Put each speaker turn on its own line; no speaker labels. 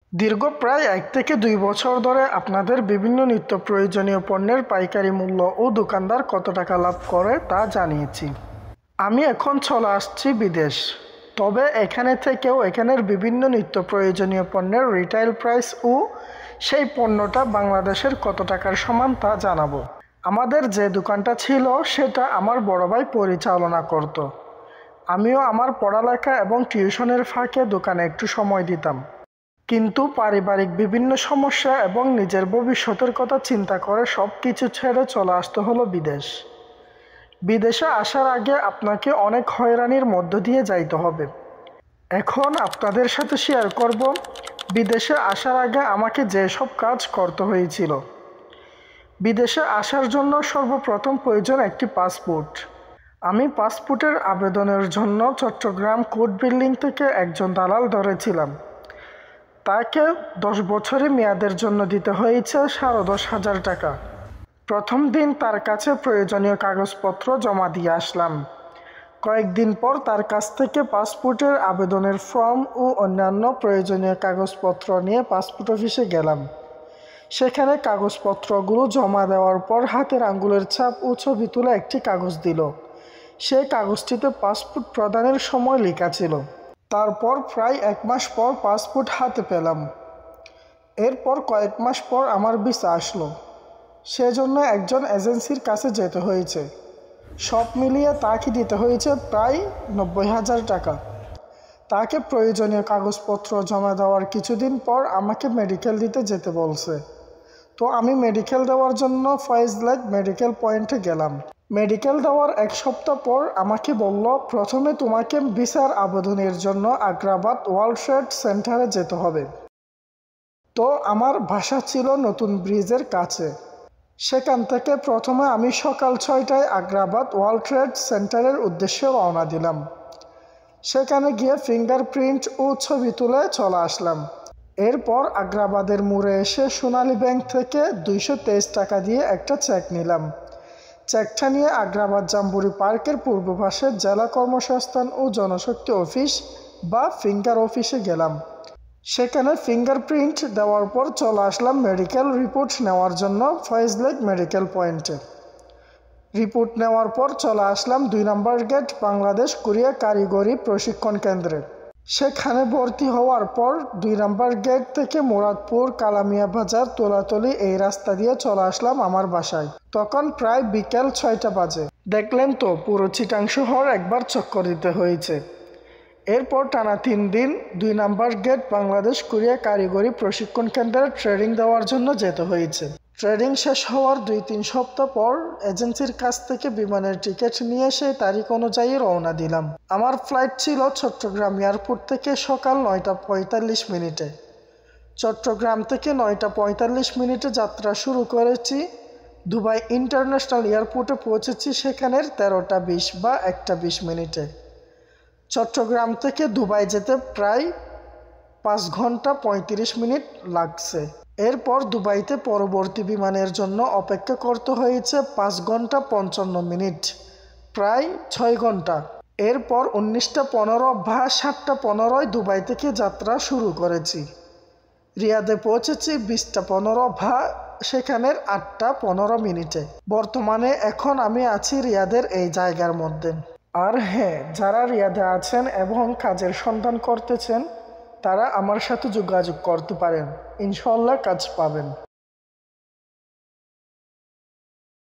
দীর্ঘ প্রায় 1 থেকে 2 বছর ধরে আপনাদের বিভিন্ন নিত্য প্রয়োজনীয় পণ্যের পাইকারি মূল্য ও দোকানদার কত টাকা লাভ করে তা জানিয়েছি। আমি এখন চলে আসছি বিদেশ, তবে এখানে থেকেও এখানের বিভিন্ন নিত্য প্রয়োজনীয় পণ্যের রিটেইল প্রাইস ও সেই পণ্যটা বাংলাদেশের কত টাকার সমান তা জানাবো। আমাদের যে দোকানটা ছিল সেটা আমার বড় ভাই পরিচালনা করত। আমিও আমার পড়ালেখা এবং টিউশনের ফাঁকে দোকানে একটু সময় দিতাম, কিন্তু পারিবারিক বিভিন্ন সমস্যা এবং নিজের ভবিষ্যতের কথা চিন্তা করে সব কিছু ছেড়ে চলে আসতে হলো বিদেশ। বিদেশে আসার আগে আপনাকে অনেক হয়রানির মধ্য দিয়ে যাইতে হবে। এখন আপনাদের সাথে শেয়ার করব বিদেশে আসার আগে আমাকে যেসব কাজ করতে হয়েছিল। বিদেশে আসার জন্য সর্বপ্রথম প্রয়োজন একটি পাসপোর্ট। আমি পাসপোর্টের আবেদনের জন্য চট্টগ্রাম কোর্ট বিল্ডিং থেকে একজন দালাল ধরেছিলাম। তাকে 10 বছরের মেয়াদের জন্য দিতে হয়েছে 10,500 টাকা। প্রথম দিন তার কাছে প্রয়োজনীয় কাগজপত্র জমা দিয়ে আসলাম। কয়েকদিন পর তার কাছ থেকে পাসপোর্টের আবেদনের ফর্ম ও অন্যান্য প্রয়োজনীয় কাগজপত্র নিয়ে পাসপোর্ট অফিসে গেলাম। সেখানে কাগজপত্রগুলো জমা দেওয়ার পর হাতের আঙ্গুলের ছাপ ও ছবি তুলে একটি কাগজ দিল। সেই কাগজটিতে পাসপোর্ট প্রদানের সময় লেখা ছিল। তারপর প্রায় 1 মাস পর পাসপোর্ট হাতে পেলাম। এরপর কয়েক মাস পর আমার ভিসা আসলো। সেজন্য একজন এজেন্সির কাছে যেতে হয়েছে। সব মিলিয়ে তাকে দিতে হয়েছে প্রায় 90,000 টাকা। তাকে প্রয়োজনীয় কাগজপত্র জমা দেওয়ার কিছুদিন পর আমাকে মেডিকেল দিতে যেতে বলছে। তো আমি মেডিকেল দেওয়ার জন্য ফয়েজলেক মেডিকেল পয়েন্টে গেলাম। মেডিকেল দেওয়ার 1 সপ্তাহ পর আমাকে বলল, প্রথমে তোমাকে ভিসার আবেদনের জন্য আগ্রাবাদ ওয়ার্ল্ড ট্রেড সেন্টারে যেতে হবে। তো আমার বাসা ছিল নতুন ব্রিজের কাছে। সেখান থেকে প্রথমে আমি সকাল 6টায় আগ্রাবাদ ওয়ার্ল্ড ট্রেড সেন্টারের উদ্দেশ্যে রওনা দিলাম। সেখানে গিয়ে ফিঙ্গারপ্রিন্ট ও ছবি তুলে চলে আসলাম। এরপর আগ্রাবাদের মোড়ে এসে সোনালী ব্যাংক থেকে 223 টাকা দিয়ে একটা চেক নিলাম। চেকটা নিয়ে আগ্রাবাদ জাম্বুরি পার্কের পূর্ব পাশে জেলা কর্মসংস্থান ও জনশক্তি অফিস বা ফিঙ্গার অফিসে গেলাম। সেখানে ফিঙ্গারপ্রিন্ট দেওয়ার পর চলে আসলাম মেডিকেল রিপোর্ট নেওয়ার জন্য ফয়েজলেক মেডিকেল পয়েন্টে। রিপোর্ট নেওয়ার পর চলে আসলাম 2 নম্বর গেট বাংলাদেশ কোরিয়া কারিগরি প্রশিক্ষণ কেন্দ্রে। সেখানে ভর্তি হওয়ার পর 2 নম্বর গেট থেকে মুরাদপুর কালামিয়া বাজার তোলাতলি এই রাস্তা দিয়ে চলে আসলাম আমার বাসায়। তখন প্রায় বিকেল 6টা বাজে। দেখলেন তো, পুরো চিটাং শহর একবার চক্কর দিতে হয়েছে। এরপর টানা 3 দিন 2 নম্বর গেট বাংলাদেশ কোরিয়া কারিগরি প্রশিক্ষণ কেন্দ্রে ট্রেনিং দেওয়ার জন্য যেতে হয়েছে। ট্রেনিং শেষ হওয়ার 2-3 সপ্তাহ পর এজেন্সির কাছ থেকে বিমানের টিকিট নিয়ে সেই তারিখ অনুযায়ী রওনা দিলাম। আমার ফ্লাইট ছিল চট্টগ্রাম এয়ারপোর্ট থেকে সকাল 9টা 45 মিনিটে। চট্টগ্রাম থেকে 9টা 45 মিনিটে যাত্রা শুরু করেছি। দুবাই ইন্টারন্যাশনাল এয়ারপোর্টে পৌঁছেছি সেখানের 13টা 20 বা 1টা 20 মিনিটে। চট্টগ্রাম থেকে দুবাই যেতে প্রায় 5 ঘন্টা 35 মিনিট লাগছে। এরপর দুবাইতে পরবর্তী বিমানের জন্য অপেক্ষা করতে হয়েছে 5 ঘন্টা 55 মিনিট, প্রায় 6 ঘন্টা। এরপর 19টা 15 বা 7টা 15 দুবাই থেকে যাত্রা শুরু করেছি। রিয়াদে পৌঁছেছি 20টা 15 বা সেখানের 8টা 15 মিনিটে। বর্তমানে এখন আমি আছি রিয়াদের এই জায়গার মধ্যে। আর হ্যাঁ, যারা রিয়াদে আছেন এবং কাজের সন্ধান করতেছেন তারা আমার সাথে যোগাযোগ করতে পারেন, ইনশাআল্লাহ কাজ পাবেন।